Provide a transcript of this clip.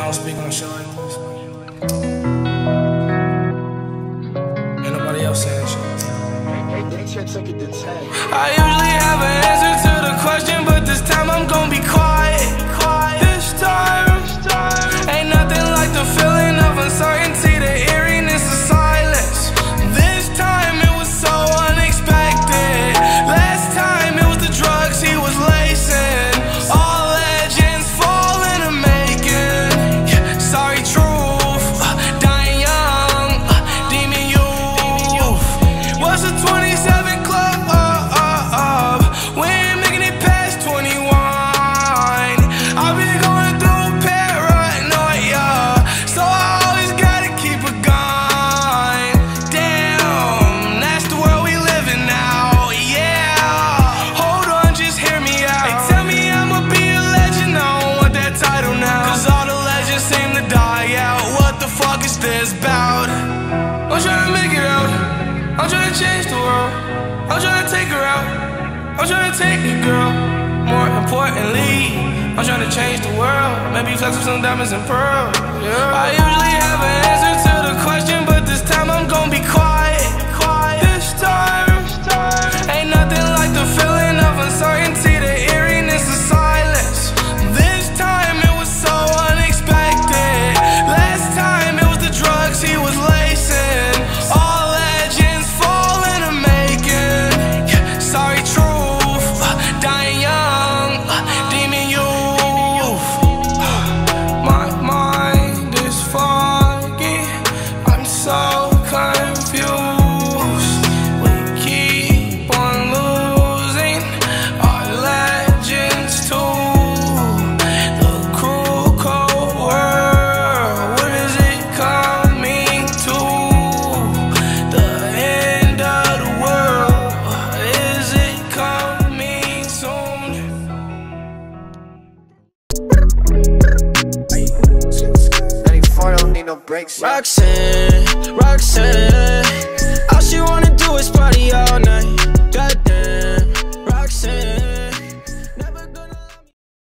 don't speak on shit like this. Ain't nobody else saying shit. I usually have an answer to the question, but this time I'm gonna be quiet. This time, ain't nothing like the feeling of uncertainty, the eeriness of silence. This time it was so unexpected. Last time it was the drugs he was lacing. All legends fall in the making. Sorry, truth, dying young, demon youth. What's a 27 club? We ain't making it past 21. I've been going through paranoia, so I always gotta keep a gun. Damn, that's the world we live in now, yeah. Hold on, just hear me out. They tell me I'ma be a legend, I don't want that title now, cause all the legends seem to die out. What the fuck is this about? I'm trying to make it out, I'm trying to change the world, I'm trying to take her out, I'm trying to take it, girl. More importantly, I'm trying to change the world. Maybe flex with some diamonds and pearls, yeah. I usually have an answer to the question, but this time I'm gonna be quiet. This time, ain't nothing like the feeling of uncertainty, the eeriness of silence. This time it was so unexpected. Last time it was the drugs he was lacing. All legends fall in the making. Sorry, truth, dying young, demon youth. My mind is foggy, I'm so confused. We keep on losing our legends too. The cruel, cold world, what is it coming to? The end of the world, is it coming soon? Don't need no breaks. Roxanne,